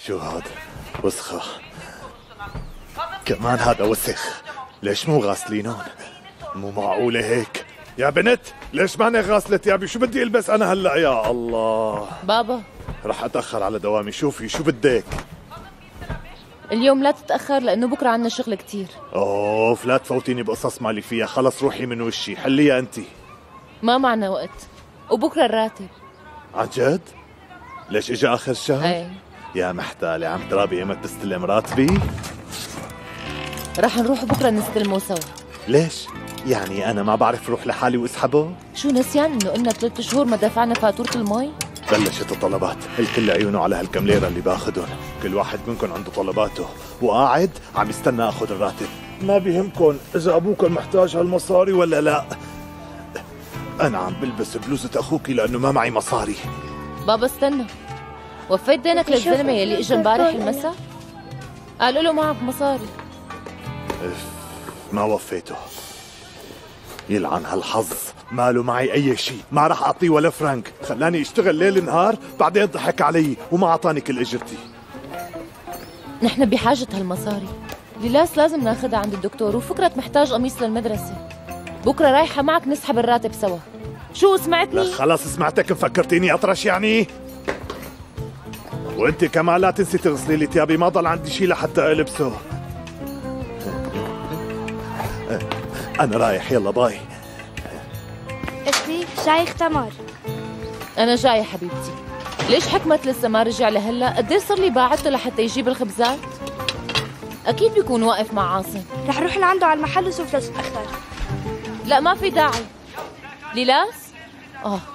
شو هاد؟ وسخة. كمان هذا وسخ. ليش مو غاسلينهم؟ مو معقولة هيك. يا بنت ليش ماني غاسلة ثيابي؟ شو بدي البس انا هلا يا الله؟ بابا رح اتأخر على دوامي. شوفي شو بدك؟ اليوم لا تتأخر لأنه بكرة عنا شغل كتير. اوف لا تفوتيني بقصص مالي فيها. خلص روحي من وشي. حليها انتي. ما معنا وقت وبكرة الراتب. عن جد؟ ليش اجى اخر الشهر؟ ايه يا محتالة عم ترابي ايمت تستلم راتبي؟ رح نروح بكرة نستلمه سوا. ليش؟ يعني انا ما بعرف روح لحالي واسحبه؟ شو نسيان انه قلنا 3 شهور ما دفعنا فاتورة المي؟ بلشت الطلبات. الكل عيونه على هالكم ليرة اللي باخدهم. كل واحد منكم عنده طلباته وقاعد عم يستنى اخذ الراتب. ما بيهمكم اذا ابوكم محتاج هالمصاري ولا لا. انا عم بلبس بلوزة اخوكي لانه ما معي مصاري. بابا استنى، وفيت دينك للزلمة يلي اجى امبارح المساء؟ قالوا له معك مصاري. ما وفيته. يلعن هالحظ. ماله معي اي شيء. ما راح اعطيه ولا فرنك. خلاني اشتغل ليل نهار بعدين ضحك علي وما اعطاني كل اجرتي. نحن بحاجة هالمصاري. ليلاس لازم ناخدها عند الدكتور، وفكرة محتاج قميص للمدرسة. بكرة رايحة معك نسحب الراتب سوا. شو سمعتني؟ لا خلاص سمعتك. مفكرتيني اطرش يعني؟ وانت كمان لا تنسي تغسلي لي ثيابي. ما ضل عندي شيء لحتى البسه. انا رايح يلا باي. اختي شايخ تمر. أنا جاية حبيبتي. ليش حكمت لسه ما رجع لهلا؟ قديش صار لي باعته لحتى يجيب الخبزات؟ أكيد بيكون واقف مع عاصم. رح روح لعنده على المحل وسوف لا تتأخر. لا ما في داعي. ليلاس؟